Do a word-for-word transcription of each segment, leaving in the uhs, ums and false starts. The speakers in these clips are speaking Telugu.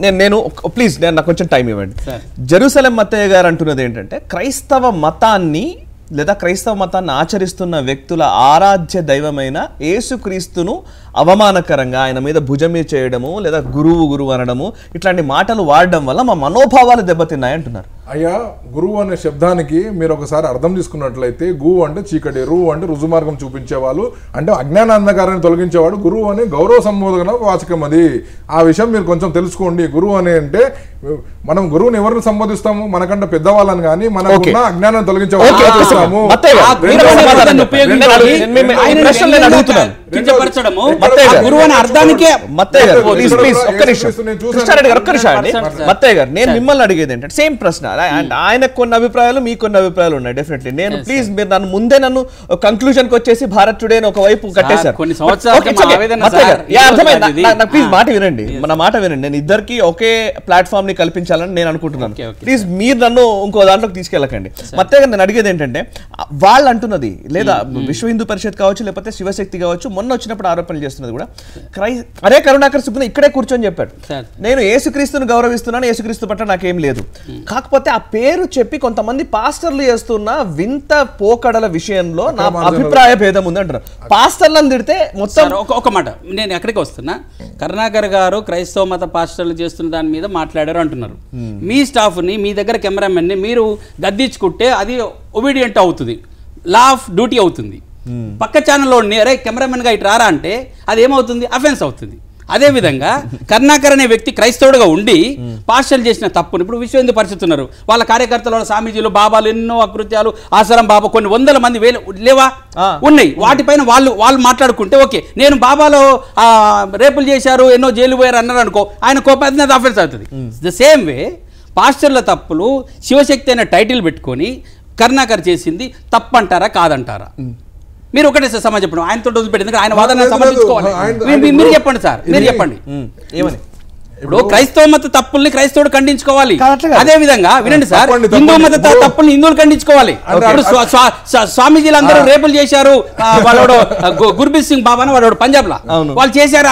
నేను నేను ప్లీజ్ నేను నాకు కొంచెం టైం ఇవ్వండి. జెరూసలేం మత్తయ్య గారు అంటున్నది ఏంటంటే క్రైస్తవ మతాన్ని లేదా క్రైస్తవ మతాన్ని ఆచరిస్తున్న వ్యక్తుల ఆరాధ్య దైవమైన యేసుక్రీస్తును అవమానకరంగా ఆయన మీద భుజమే చేయడము లేదా గురువు గురువు అనడము ఇట్లాంటి మాటలు వాడడం వల్ల మా మనోభావాలు దెబ్బతిన్నాయి అంటున్నారు. అయ్యా, గురువు అనే శబ్దానికి మీరు ఒకసారి అర్థం తీసుకున్నట్లయితే గు అంటే చీకటి, రువు అంటే రుజుమార్గం చూపించేవాళ్ళు, అంటే అజ్ఞాన అంధకారాన్ని తొలగించేవాడు. గురువు అనే గౌరవ సంబోధన వాచకం అది. ఆ విషయం మీరు కొంచెం తెలుసుకోండి. గురువు అనే అంటే మనం గురువుని ఎవరిని సంబోధిస్తాము? మనకంటే పెద్దవాళ్ళని కానీ మనకున్న అజ్ఞానాన్ని తొలగించేవాళ్ళు. నేను మిమ్మల్ని అడిగేది ఏంటంటే సేమ్ ప్రశ్న. ఆయనకు కొన్ని అభిప్రాయాలు, మీకు కొన్ని అభిప్రాయాలు ఉన్నాయి డెఫినెట్లీ. నేను ప్లీజ్ మీరు నన్ను ముందే నన్ను కన్క్లూజన్ కి వచ్చేసి భారత్ టుడే ఒక వైపు కట్టేశారు. ప్లీజ్ మాట వినండి, మన మాట వినండి. నేను ఇద్దరికి ఒకే ప్లాట్ఫామ్ ని కల్పించాలని నేను అనుకుంటున్నాను. ప్లీజ్ మీరు నన్ను ఇంకో దాంట్లోకి తీసుకెళ్ళకండి. మత్తయ్య గారు నేను అడిగేది ఏంటంటే వాళ్ళు అంటున్నది లేదా విశ్వ హిందూ పరిషత్ కావచ్చు లేకపోతే శివశక్తి కావచ్చు మొన్న వచ్చినప్పుడు ఆరోపణలు చేస్తున్నది కూడా క్రై అరే కరుణాకర్ సుబ్బున ఇక్కడే కూర్చొని చెప్పాడు, నేను యేసుక్రీస్తును గౌరవిస్తున్నాను, యేసుక్రీస్తు పట్ల నాకేం లేదు. కాకపోతే ఆ పేరు చెప్పి కొంతమంది పాస్టర్లు చేస్తున్న వింత పోకడల విషయంలో నా అభిప్రాయ భేదం ఉంది అంటున్నారు. పాస్టర్లను తిడితే మొత్తం ఒక మాట నేను ఎక్కడికి వస్తున్నా, కరుణాకర్ గారు క్రైస్తవ మత పాస్టర్లు చేస్తున్న దాని మీద మాట్లాడారు అంటున్నారు. మీ స్టాఫ్ని మీ దగ్గర కెమెరామెన్ని మీరు గద్దించుకుంటే అది ఒబీడియంట్ అవుతుంది, లా ఆఫ్ డ్యూటీ అవుతుంది. పక్క ఛానల్లో అరే కెమెరామెన్గా ఇటు రారా అంటే అది ఏమవుతుంది, అఫెన్స్ అవుతుంది. అదేవిధంగా కరుణాకర్ అనే వ్యక్తి క్రైస్తవుడుగా ఉండి పాస్టర్లు చేసిన తప్పును ఇప్పుడు విశ్వ హిందూ పరిషత్ ఉన్నారు, వాళ్ళ కార్యకర్తలు, వాళ్ళ స్వామీజీలు, బాబాలు ఎన్నో అకృత్యాలు, ఆసారం బాబా కొన్ని వందల మంది వేలు లేవా ఉన్నాయి, వాటిపైన వాళ్ళు వాళ్ళు మాట్లాడుకుంటే ఓకే. నేను బాబాలో రేపులు చేశారు, ఎన్నో జైలు పోయారు అన్నారు అనుకో, ఆయన కోపం అది అఫెన్స్ అవుతుంది. ద సేమ్ వే పాస్టర్ల తప్పులు శివశక్తి అనే టైటిల్ పెట్టుకొని కరుణాకర్ చేసింది తప్పంటారా కాదంటారా? మీరు ఒకటే సార్ సమాజం చెప్పండి, ఆయనతో వదిలిపెట్టింది ఆయన వాదన సమర్థించుకోవాలి. మీరు చెప్పండి సార్, మీరు చెప్పండి ఏమని. ఇప్పుడు క్రైస్తవ మత తప్పుల్ని క్రైస్తవుడు ఖండించుకోవాలి. అదే విధంగా వినండి సార్, హిందూ మత తప్పుల్ని హిందువులు ఖండించుకోవాలి. ఇప్పుడు స్వామీజీలు అందరూ రేపులు చేశారు, వాడు గుర్బీర్ సింగ్ బాబా అని వాడు పంజాబ్ లా వాళ్ళు చేశారు.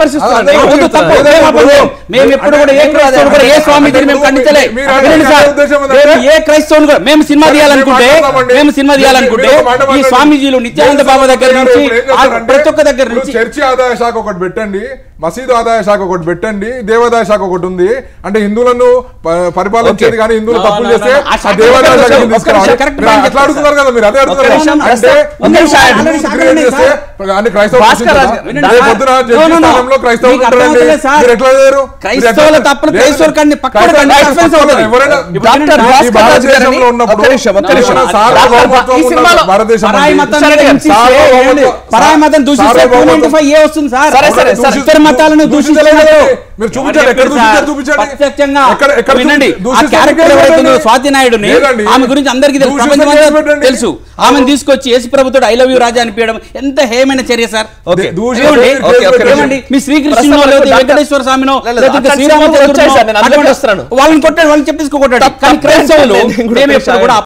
మేము ఎప్పుడు కూడా ఏ క్రైస్తవుడు కూడా ఏ స్వామీజీని మేము ఖండించలే. ఏ క్రైస్తవుని కూడా మేము సినిమా తీయాలనుకుంటే మేము సినిమా తీయాలనుకుంటే ఈ స్వామీజీలు నిత్యానంద బాబా దగ్గర నుంచి ప్రతి ఒక్క దగ్గర నుంచి చర్చి ఆదాయ శాఖ ఒకటి పెట్టండి, మసీదు ఆదాయ శాఖ ఒకటి పెట్టండి, దేవాదాయ శాఖ ఒకటి ఉంది. అంటే హిందువులను పరిపాలించేది కానీ హిందువులు తప్పులు చేస్తే దేవాదాయ శాఖ తీసుకురావాలి. అట్లా అడుగుతున్నారు కదా మీరు, అదే అడుగుతున్నారు. అంటే క్రైస్తవుల తప్పులు క్రైస్తవులు కండి భారతదేశంలో ఉన్నప్పుడు పరాయి మతం దూషిస్తే ఏ వస్తుంది సార్? ఇతర మతాలను దూషించలేదు. మీరు చూపించారు, ఎక్కడ చూపించారు? చూపించండి. వినండి, ఆ క్యారెక్టర్ ఎవరైతుందో స్వాతి నాయుడుని, ఆమె గురించి అందరికీ తెలుసు. ఆమెను తీసుకొచ్చి యేసు ప్రభుత్వుడు ఐ లవ్ యూ రాజా అనిపించడం ఎంత హేమైన చర్య సార్. మీ శ్రీకృష్ణునో లేదా వెంకటేశ్వర స్వామినో శ్రీరామ వాళ్ళని కొట్టాడు, వాళ్ళని చెప్పేసుకో కొట్టాడు. కానీ క్రైస్తవులు మేము ఎప్పుడు కూడా